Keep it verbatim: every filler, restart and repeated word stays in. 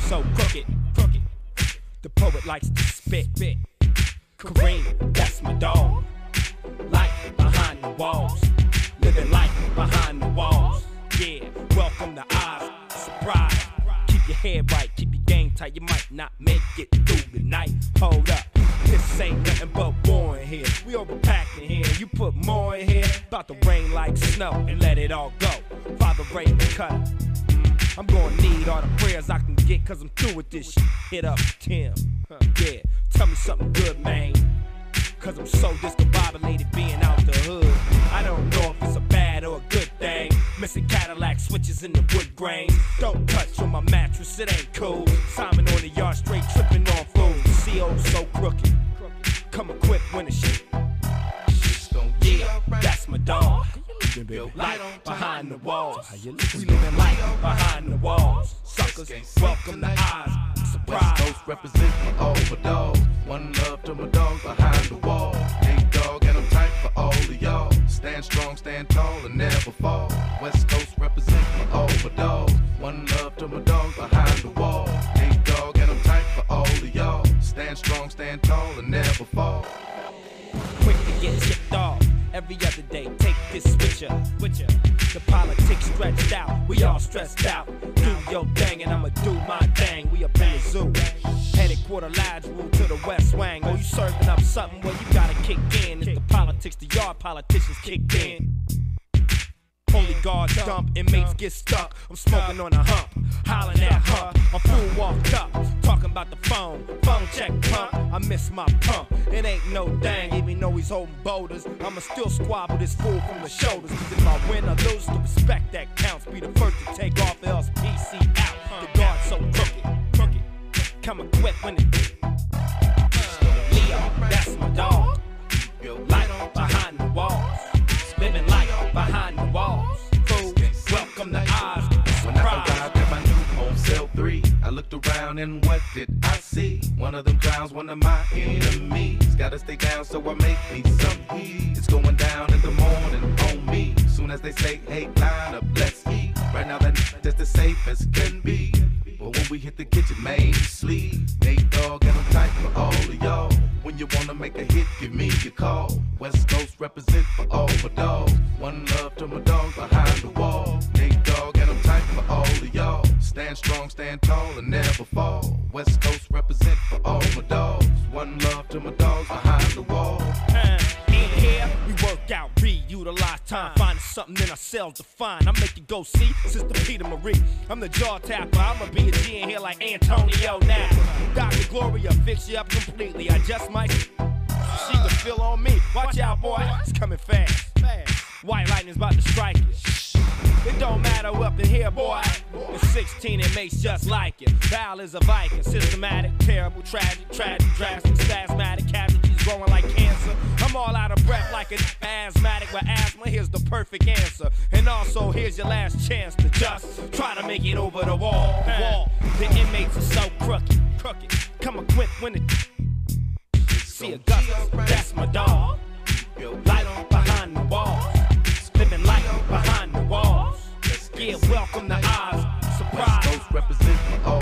so crooked, crooked. The poet likes to spit, spit. Kareem, that's my dog. Life behind the walls, living life behind the walls. Yeah, welcome to Oz, surprise. Keep your head right, keep your game tight. You might not make it through the night. Hold up, this ain't nothing but war in here. We overpacked in here, you put more in here. About to rain like snow and let it all go. Father Ray the Cutter. I'm gonna need all the prayers I can get, cause I'm through with this shit. Hit up Tim, huh, yeah, tell me something good, man. Cause I'm so discombobulated being out the hood. I don't know if it's a bad or a good thing. Missing Cadillac switches in the wood grain. Don't touch on my mattress, it ain't cool. Simon on the yard straight tripping on food. C O so crooked, come equipped when the shit. Yeah, that's my dog. Light behind the walls. We living life behind the walls. Suckers, welcome to Oz. Surprise. West Coast represent for all my dogs. One love to my dogs behind the wall. Big dog and I'm tight for all of y'all. Stand strong, stand tall and never fall. West Coast represent for all my dogs. One love to my dogs behind the wall. Big dog and I'm tight for all of y'all. Stand strong, stand tall and never fall. Quick to get tipped off. Every other day, take this switcher, switcher. The politics stretched out, we all stressed out. Do your thing and I'ma do my thing. We up in the zoo, headed quarter lads rule to the west wing. Oh, you serving up something? Well, you gotta kick in. It's the politics, the yard politicians kicked in. Holy guards dump, inmates get stuck. I'm smoking on a hump, hollering at her. I'm full walked up, talking about the phone. Phone check pump, I miss my pump. It ain't no dang, even though he's holding boulders. I'ma still squabble this fool from the shoulders. Cause if I win or lose, the respect that counts. Be the first to take off, else P C out. The guard's so crooked, crooked. Come equipped when it. Leo, that's my dog. Light on behind the walls. Living life behind the walls. Fool, welcome to Oz. When I arrived at my new home, cell three, I looked around and what did I see? One of them clowns, one of my enemies. Gotta stay down so I make me some heat. It's going down in the morning on me. Soon as they say, hey, line up, let's eat. Right now that that's the safest can be. But when we hit the kitchen, man, sleep. Nate Dogg and I'm tight for all of y'all. When you wanna make a hit, give me a call. West Coast represent for all my dogs. One love to my dogs behind the wall. Nate Dogg and I'm tight for all of y'all. Stand strong, stand tall and never fall. West Coast represent for all my dogs. One love to my dogs behind the wall. Uh, in here, we work out, re-utilize time. Finding something in ourselves to find. I make you go see Sister Peter Marie. I'm the jaw tapper. I'ma be a G in here like Antonio Napa. Doctor Gloria fix you up completely. I just might. She can feel on me. Watch out, boy. It's coming fast. White lightning's about to strike you. It don't matter up in here, boy. It's sixteen inmates just like it. Val is a Viking. Systematic, terrible, tragic, tragic, drastic, spasmatic, casualties growing like cancer. I'm all out of breath like an asthmatic with asthma. Here's the perfect answer. And also, here's your last chance to just try to make it over the wall. wall. The inmates are so crooked, crooked. Come equipped when it. See Augustus, that's my dog. Light on behind the walls. Living life behind the walls. Yeah, welcome to Oz. Surprise. West Coast represent for all